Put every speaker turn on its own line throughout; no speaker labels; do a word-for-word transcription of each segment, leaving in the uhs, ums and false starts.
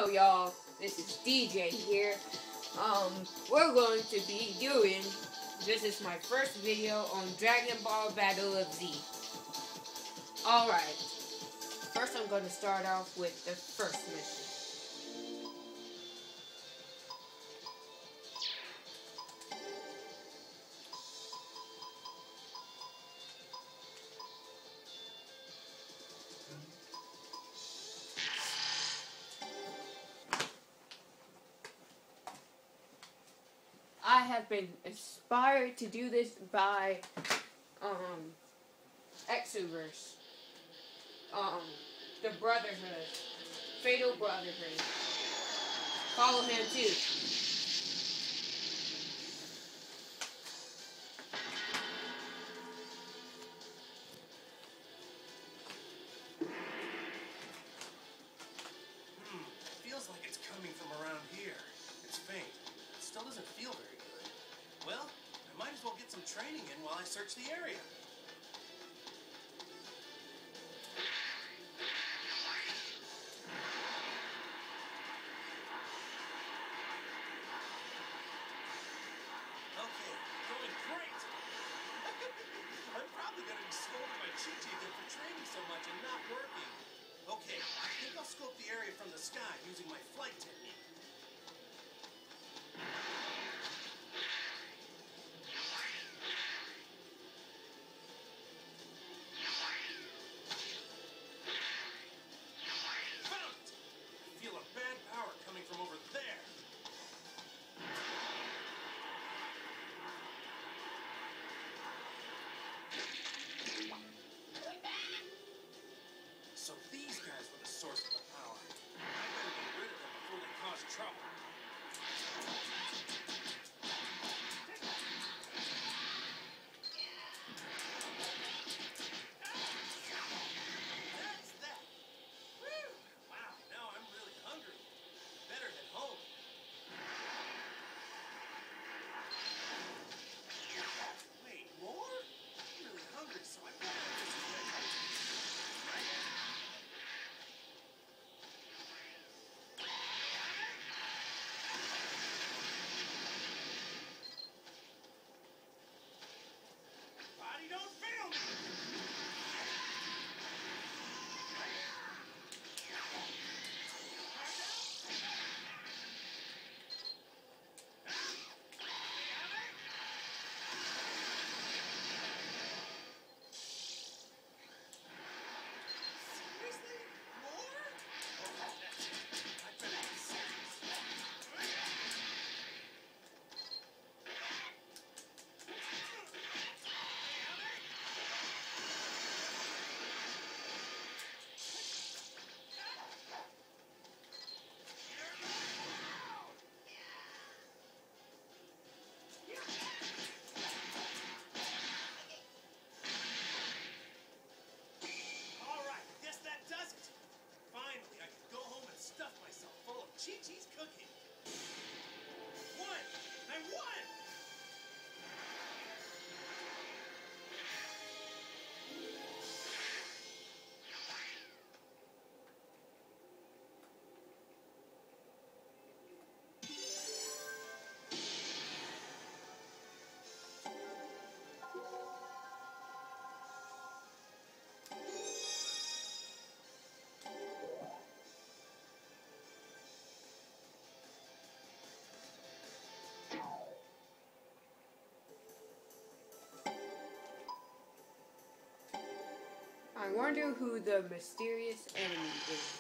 Hello y'all, this is D J here. Um, we're going to be doing, this is my first video on Dragon Ball Battle of Z. Alright, first I'm going to start off with the first mission. I have been inspired to do this by um, Exoverse, um, the Brotherhood, Fatal Brotherhood. Follow him too.
Hmm, feels like it's coming from around here. It's faint. It still doesn't feel very good. Well, I might as well get some training in while I search the area. Okay, going great! I'm probably going to be scolded by Chi-Chi again for training so much and not working. Okay, I think I'll scope the area from the sky using my flight technique. From over there. So these guys were the source of the power. I better get rid of them before they cause trouble. That's that. Woo! Wow, now I'm really hungry. Better head home. Wait, more? I'm really hungry, so I better have this ready. Body don't fail me! Chi-Chi's cooking. One! I won!
I wonder who the mysterious enemy is.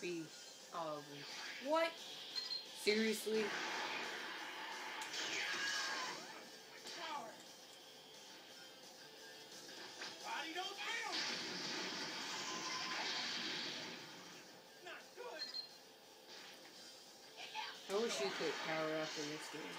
be. Um, what? Seriously?
Power. Body don't feel. Not good.
I wish you could power up in this game.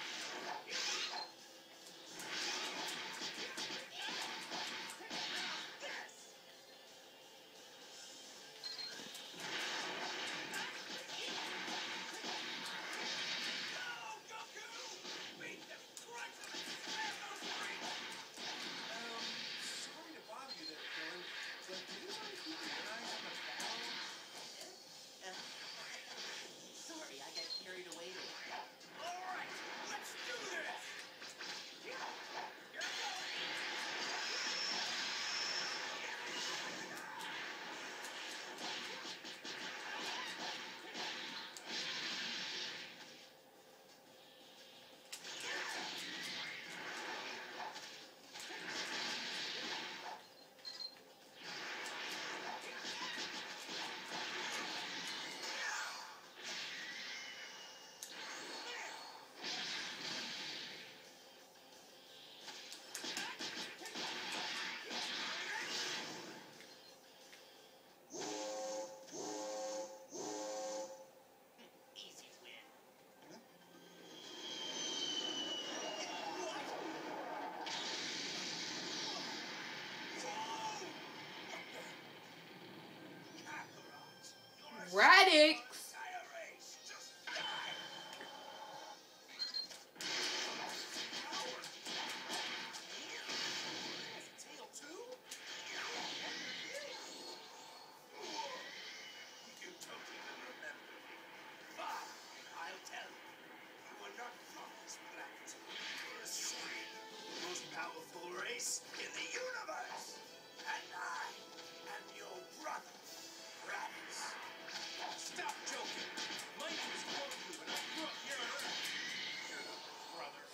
Radix!
In the universe, and I am your brother, Raditz. Stop joking. My name is Goku, and I grew up here on Earth. You're not my brother.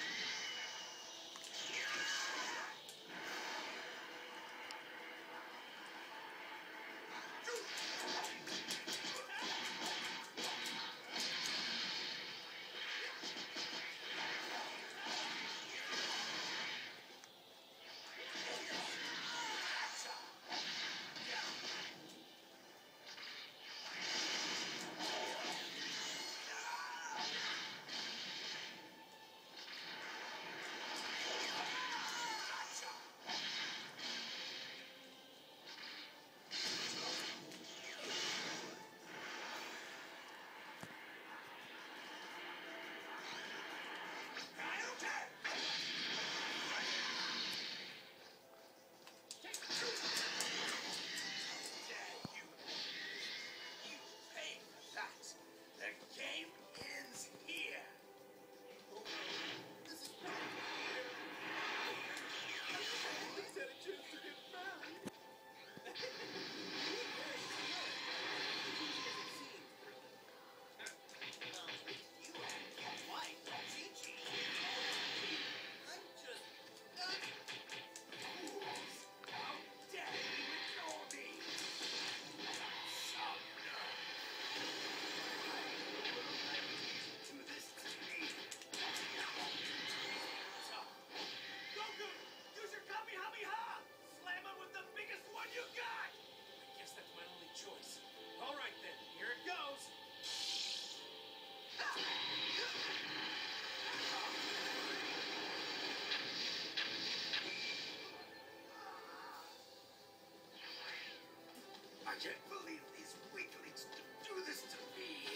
I can't believe these weaklings do this to me.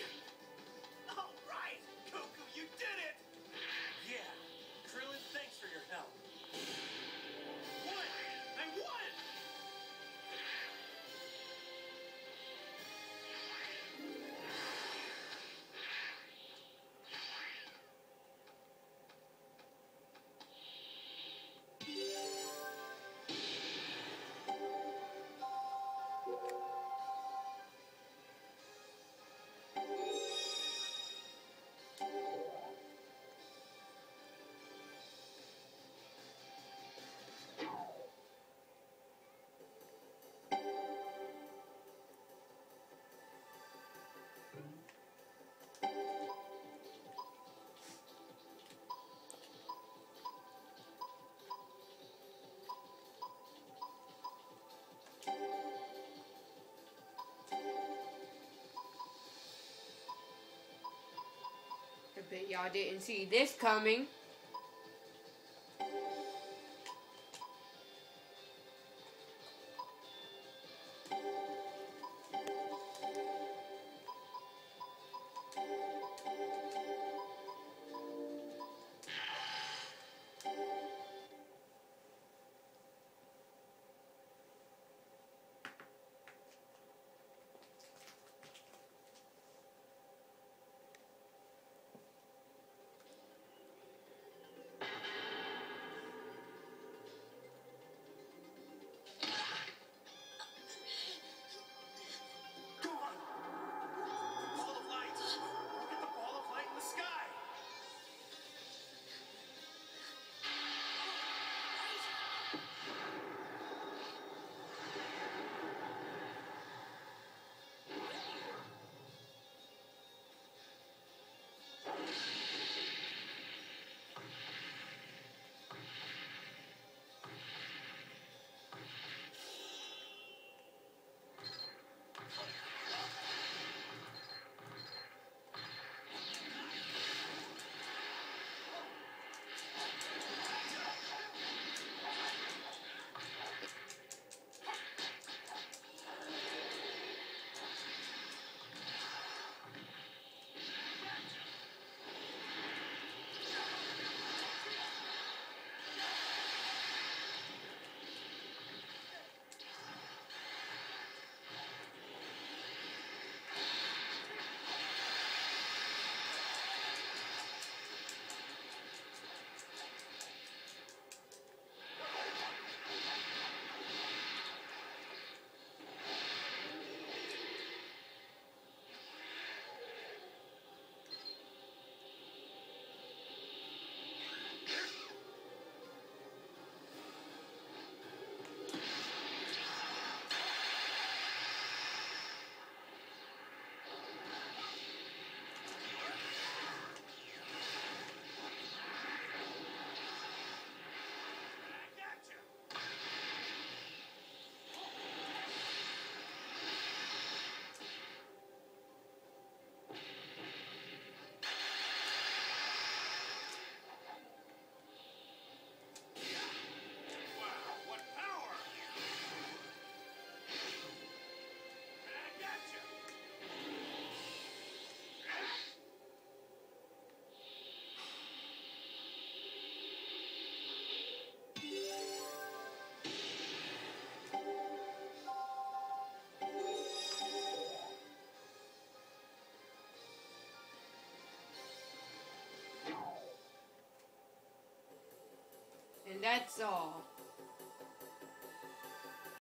All right, Goku, you did it! Yeah, Krillin, thanks for your help. What? I won!
Bet y'all didn't see this coming. And that's all.